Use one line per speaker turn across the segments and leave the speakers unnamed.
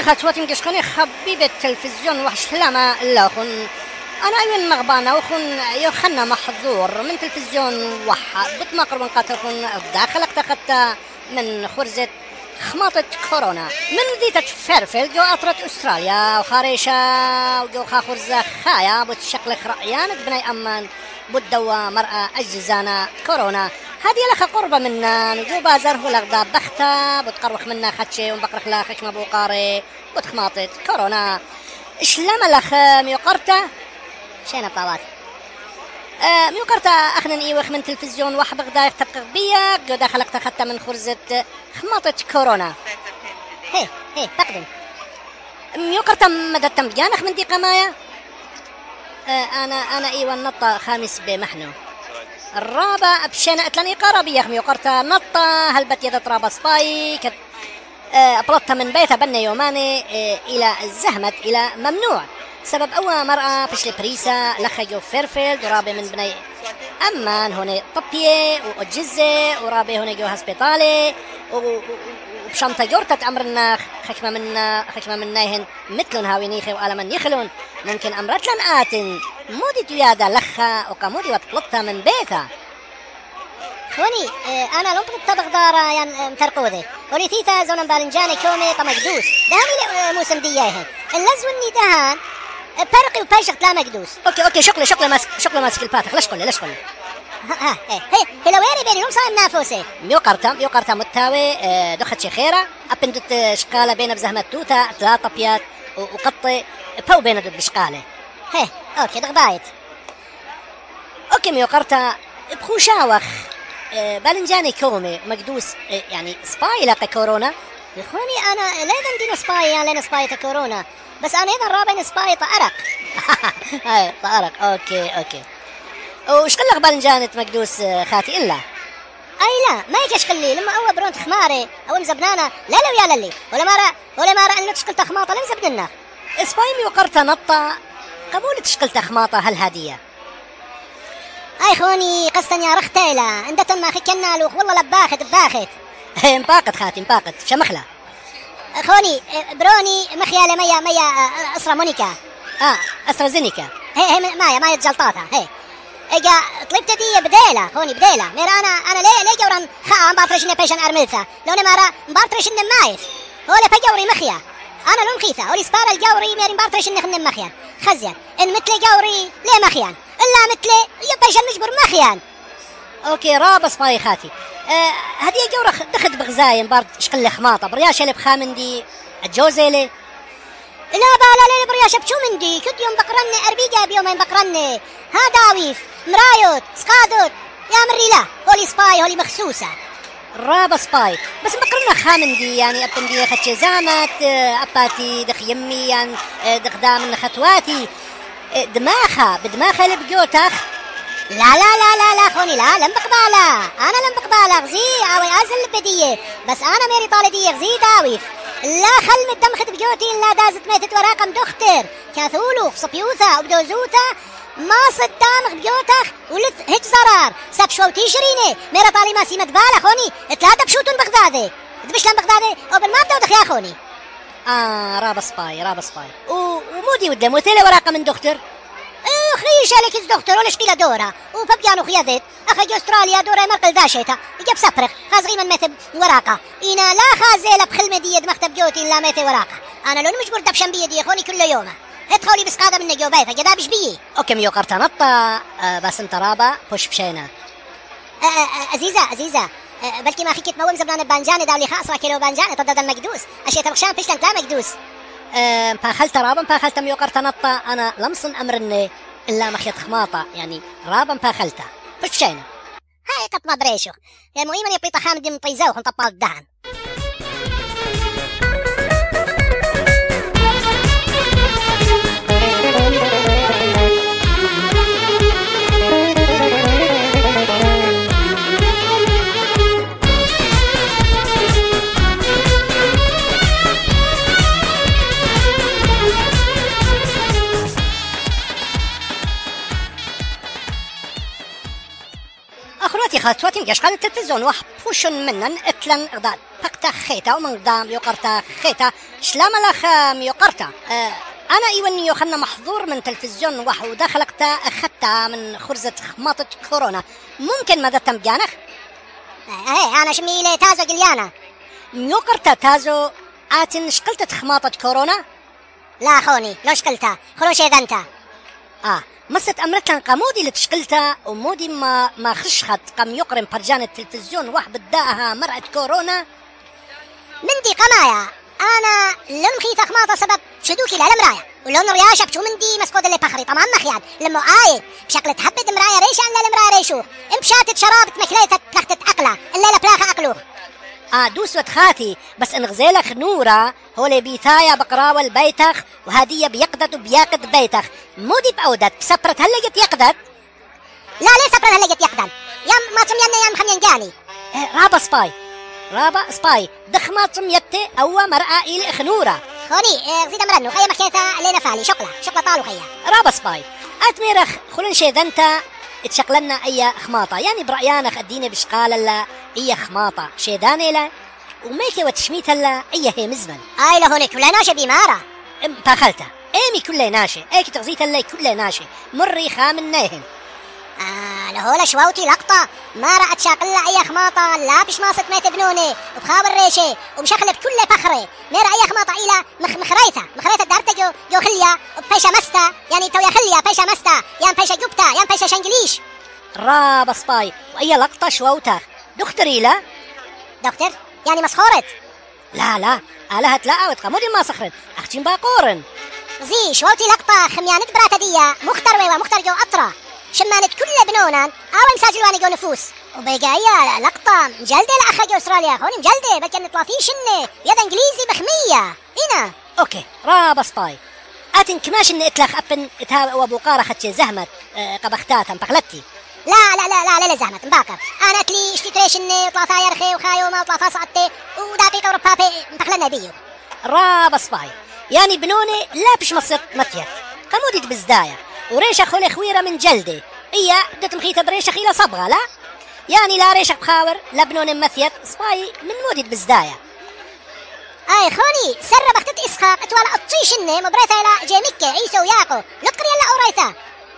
خاتواتي مكشخوني خبيب التلفزيون وحش لما لاخن انا ايون مغبانه وخن يخنا محظور من تلفزيون وح بتمقر من قاتلكن داخل اقتخدت من خرزة خماطة كورونا من ذي تتفرفل جو أطرة أستراليا وخاريشة وجو خرزة خايا بتشكل خرقيان بني أمان بدوا مرأة أجزانا كورونا هذه لخ قربة منا نجو بازر هو لغدا بختا بتقروخ منا خدشي ونبقرخ لا خشمة بوقاري بتخماطة كورونا إشلام لخ ميقرته شينا طاوات ميقرته أخنا إيوخ من تلفزيون وحبق دايق تبقى بيا جو داخل اقتخدت من خرزة خماطة كورونا هي تقدم ميقرته مدتم بجانخ من دي قمايا أنا إيوه النطة خامس بمحنو الرابع بشينا أتلاني قربي يخمي وقرتا نطة هلبت يد رابا سباي أبلطها من بيتها بني يوماني إلى الزهمة إلى ممنوع سبب أول مرأة بشلي بريسة لخيو فيرفيلد ورابي من بني أمان هوني طبية وأجزة ورابي هوني جو هسبيطالي وبشنطة جورتة أمرنا خكمة مناهن مثلن هاوينيخي وآلمن يخلون ممكن أمرت لن آتن مودي تيادا لخا وكمودي وتقلطها من بيتها
خوني أنا لم تطبق دارا يعني مترقودي ولي ثيثا زونن بالنجاني كومي طمقدوس دهاني موسم دياهن اللزوني دهان برقي وبايشخت لا مقدوس
اوكي شكله ماسك الباتخ ليش قل
هلويري بيني نوم صايم نافوسي
ميوقرتا متاوي دخت شخيرة أبندت شقالة بين بزهمة توتا ثلاثة بيات وقطي باو بين دود بشقالة
اوكي دغبايت
اوكي ميوقرتا بخوشاوخ بالنجاني كومي مقدوس يعني سباي لاقي كورونا
يا اخواني انا لا دينو سباي يعني لنا سباي كورونا بس انا اذا رابين سباي طارق
هاي طارق اوكي وش قلق بالنجانة مقدوس خاتي إلا
أي لا ما يجيش قلي لما أول برونت خماري أو مزبنانا لا ويا للي ولا مرة إنه تشكل تخماطة لا مزبننا
إسبايمي وقرت نطة قبول تشكل تخماطة هالهدية
أي خوني قصتني يا رختيلة عندة ما خكنا لوخ والله لباخت
مباقت خاتي مباقت شمخلة
خوني بروني مخيالة ميا أسرة مونيكا
أسترازينيكا
هي مايا جلطاتها هي اجا طلبت دي بديله خوني بديله مير انا ليه جوران خا مبارترشن بيشن ارملثا لو نمارا مبارترشن مايث ولا بجوري مخيا انا لون خيثا ولي سبار الجوري مير مبارترشن خن مخيا خزيان ان مثل جوري ليه مخيان الا مثل يبيشن مجبر مخيان
اوكي رابس باي خاتي هدي جورة دخت بغزاين بارد شقل خماطه برياشه اللي بخامندي الجوزيلي
لا بالا لي برياشه بشو مندي كد يوم بقرني اربيجا بيومين بقرني ها داويف مرايوت سقادوت يا مريلا هولي سباي هولي مخصوصة
رابا سباي بس بقرنا خامندي يعني أبندي خدش زامت أباتي دخ يمي يعني دخ دامن خطواتي بدماخها اللي بجوتخ
لا خوني لا لم بقبالة غزي عوي أزل البدية بس أنا ميري طالدية غزي داويف لا خل مدم خد بجوتي لا دازت ميتت وراقم دختر كاثولو صبيوثا وبدوزوثا ما صدامك بيوتك ولث هج زرار ساب شو تيشريني ميرا طالي ما سيمت بالا خوني اتلادا بشوتون بغدادي دبشلان بغدادي او بالما بدودخ يا خوني
رابا سباي ومودي ودم وثيلة وراقة من دكتور
خيش عليك الدكتور ولا شقيلة دورة وببيانو خيادت اخي استراليا دورة مرقل داشيتا يجب سفرخ خازغي من مثل وراقة انا لا خازيلة بخل مدية مكتب جوتي لا مثل وراقة انا لون مجبور دبشن بيدي خوني كل يوم ادخلي بس قادة من جوبايفة جدابش بيه
اوكي ميو قرطة نطة بس انت رابا بوش بشينا
عزيزة بلكي ما خيكت موم زبنان البانجاني داولي خاصرة كيلو بانجاني تضد المقدوس اشياء تبخشان فيشتن لا مقدوس
مباخلت رابا مباخلت ميو قرطة نطة انا لمصن امرني الا مخيط خماطة يعني رابا مباخلتها بوش بشينا
هاي قط ما بريشو المهم اني بيطة خامد من طيزاوخ ونطبال الدهن
وتي خاطواتي مجاش قال التلفزيون واحد بوشن منن اتلن غدا بقتا خيتا ومن غدا ميوقرتا خيتا شلام الاخ ميوقرتا انا ايوان يوخنا محظور من تلفزيون واحد ودخلقتا اخدتا من خرزة خماطة كورونا ممكن ماذا تم جانخ؟
ايه انا شميلي تازو قليانا
ميوقرتا تازو آتن شقلت خماطة كورونا؟
لا خوني لو شقلتها خلوش اذنتا
مست أمرتلن قمودي لتشقلتا ومودي ما خشخت قم يقرن برجان التلفزيون واحد بداها مرأة كورونا
مندي قمايا انا لون خيث خماطة سبب شدوكي لا المرايا ولون رياشة بشو مندي مسكود اللي بخري طبعا مخياد لما بشكل تهبد مرايا ريش عن لا المرايا ريشوخ امشاتت شرابت مكليتت بلختت اقلة الليلة بلاخة اقلوخ
دوسوت خاتي بس انغزيلخ نورا هولي بيثايا بقراوة البيتخ وهدية بيقدت وبياقد بيتخ مودي بأودت بسبرت هلقت يقدت
لا ليه سبرت هلقت يقدن يام ما تمينا يام خمين جاني
رابا سباي دخما تميتي أو مرأة إلي إخنورا
خوني زيد مرنو خيا مكيثة لينا فالي شقلة طالو خيا
رابا سباي أتميرخ خلن شيذنتا اتشقلنا أي خماطة يعني برأيانخ الدين بشقال الله أي خماطة شيداني لا وميكي وتشميت الله أي هي مزمن
لهوني كلها ناشي بيمارة
باخلتا ايمي كله ناشي ايكي تغزيت الله كله ناشي مري خامن ناهن
لهولا شواوتي لقطة ما رأت شاقلة أي خماطة لا بش ماصت ميت بنوني وبخابر ريشي ومشخلة بكل بخري ميرا أي خماطة إلى مخريثة دارتا جو خليا وبيشا مستا يعني تويا خليا بيشا مستا يان بيشا جوبتا يان بيشا شنجليش
رابا سباي وأي لقطة شواوتا دكتوري لا
دكتور يعني مسخورت
لا آلهت لا أوت قمودي ما صخرن أختين باقورن
زي شواوتي لقطة خميانة براتا ديا مختر جو أطرا شمانت كل بنونان مساجلواني جو نفوس وبيقايا لقطة مجلدة لأخا جو أستراليا خوني مجلدة بلكن نطلافي شنة يد إنجليزي بخمية هنا
أوكي رابا سباي آتن كماش إن إتلخ أبن إتها وابوقارة خدشي زهمت قبختاتا مبخلتي
لا زهمت مباكر انا اتلي اشتريش اني وطلعتها يرخي وخايومه وطلعتها صعدتي ودقيقه وربابي مبخلنا بيو
رابا سباي يعني بنوني لا بش مصير مثيت قمودي بزدايا وريشة خولي خويرة من جلدي إيا بدت مخيطة بريشة خيلة صبغة لا يعني لا ريشة بخاور لا بنوني مثيت سباي من مودي بزدايا
خوني سر بختت اسخاق اتوالا اطيش اني مبريثة الى جيميكي عيسو ياكو لقري لا اوريثة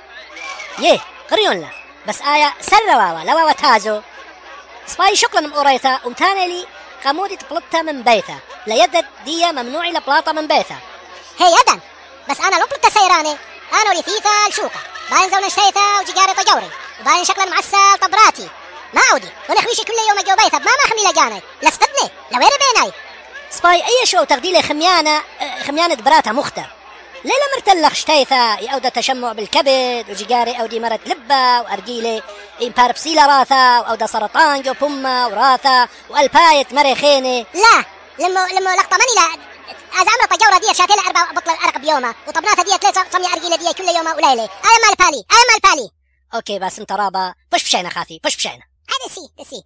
يه قريون لا بس آية سر لواوا تازو سباي شكرا مقريثة ومتاني لي قمودي تبلطها من بيثة لا يدد دي ممنوعي لبلاطة من بيثة
هي يدن بس انا لو بلطة سيراني انا وليثيثة الشوكة باين زونا شتيثة وجيجاري طجوري وباين شكلا معسل طبراتي ما اودي ونخويشي كل يوم اجو بيثة ما خمي لجاني لستدني لويري بيناي
سباي اي شو تغديلي خميانة براتة مختر ليلة مرتلخ شتيثة يأودى تشمع بالكبد وجيجاري أودي مرت لبة وأرجيلي باربسيلا راثة وأودى سرطان جو بومة وراثة وألبايت مريخيني
لا لما لقطة ماني لا أزعمنا طجورة دي شاتيلة 4 بطل الأرق بيومة وطبناتها دي 3 صمي أرجيلة دي كل يوم وليلة أنا مال بالي
أوكي بس انت رابا بش بشينا خاثي بش بشينا
هذا سي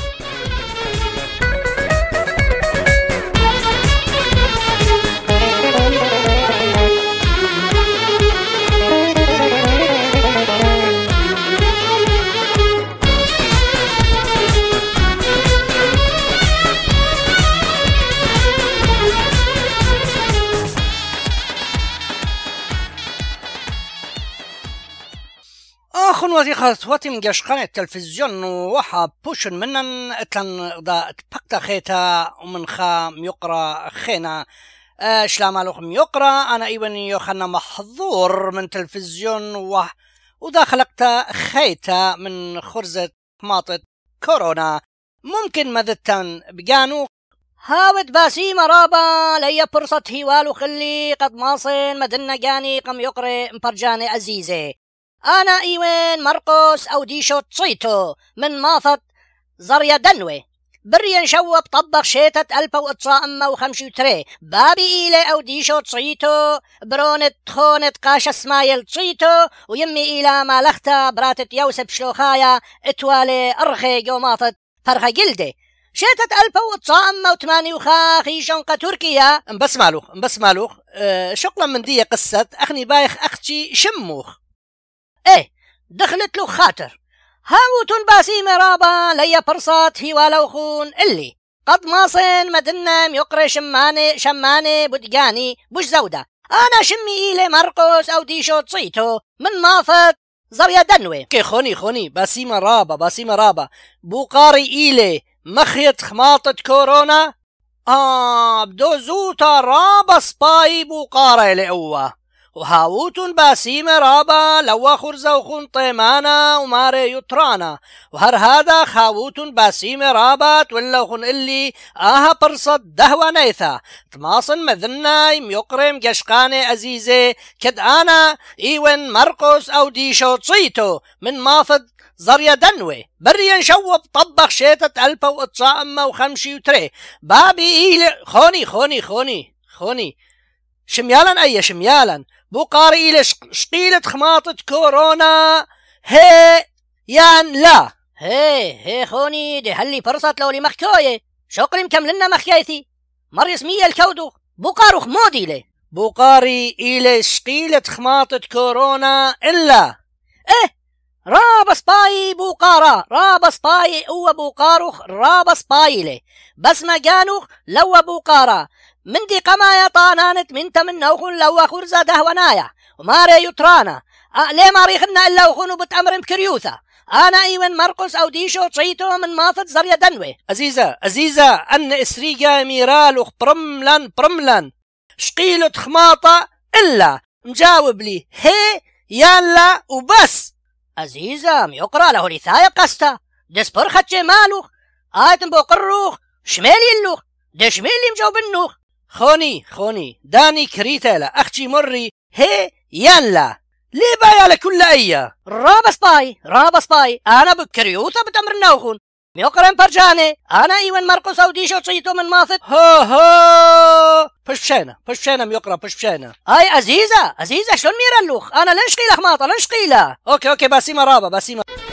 أخون وثيقة واتم جشقان التلفزيون وحا بوشن منن اتلن غدا تبقتا خيتا ومن خام يقرا خينا شلامالوخ يقرا أنا إيوان يوخنا محظور من تلفزيون وداخلقتا خيتا من خرزة ماطة كورونا ممكن مذتن بجانو هاود باسي مرابا لي فرصة هوالو خلي قد ماصن مدن جاني قم يقري مبرجاني عزيزي أنا إيوين مرقس أو ديشو تصيتو من ماثط زريا دنوي بريا شوب طبخ شيتة 1953 بابي إيلي أو ديشو تصيتو برونت تخونت قاش اسمايل تصيتو ويمي إيلا مالختا براتت يوسف شلوخايا اتوالي أرخي جو ماثط فرخة جلدي شيتة 1988 خي شنقة تركيا بس مالوخ شقلا من دي قصة أخني بايخ أختي شموخ دخلت له خاطر
هاوت باسيم رابا ليا برصات هي ولو خون اللي قد ماصن مدنم يقري شماني بدقاني بوش زودة أنا شمي إلي مرقس أو ديشو تصيتو من مافت زريا دنوي
كي خوني باسيم رابا بوقاري إلي مخيط خماطة كورونا بدو زوتا رابا سباي بوقاري لأوه وهاوت باسيم رابا لوا خرزة وخون طيمانا وماري يطرانا وهر هذا خاوت باسيم رابا تولو خون اللي برصد دهوة نيثا تماصن مذناي ميقرم قشقاني عزيزي كد أنا إيوان مرقس أو ديشو تصيتو من مافد زريا دنوي بريا نشوب طبخ شيتة ألفا وإتصاء وخمشي وتري بابي إيلي خوني شميالا بوقاري إلي شقيلة خماطة كورونا هي يان لا
هي خوني دي هلي فرصت لولي مخكوية شقري مكملنا مخيايثي مر اسمية الكودو بوقارو خمودي لي
بوقاري إلي شقيلة خماطة كورونا إلا
رابا سباي بوقارا رابا سباي هو بوقاروخ رابا سباي لي بس ما جانوخ لو بوقارا من دي قمايا طانانت من تمن نوخن لو خرزة دهونايا وماري يطرانا ليه ما ريخنا إلا وخنو بتأمر مكريوثا أنا إيوان مرقس أو ديشو تصيتو من مافت زريا دنوي
عزيزة أن إسريقا ميرالوخ برملان شقيلة خماطة إلا مجاوب لي هي يالا وبس
عزيزة ميقرأ له لثايا قستا دسبر خدشي مالوخ آيتن بوقروخ شمالي اللوخ دشميلي مجاوبنوخ
خوني داني كريتالا أختي مري هي يالا ليه بايا لكل أيا
رابا سباي أنا بكريوثا بتأمر نوخون ميقرن برجاني أنا إيوان مرقس أو ديشو تصيتو من مافت
هو بشبشانا ميقرا بشبشانا
أي عزيزة شلون ميرا اللوخ أنا لنشقي لخماطة لنشقي لا
أوكي باسيمة رابا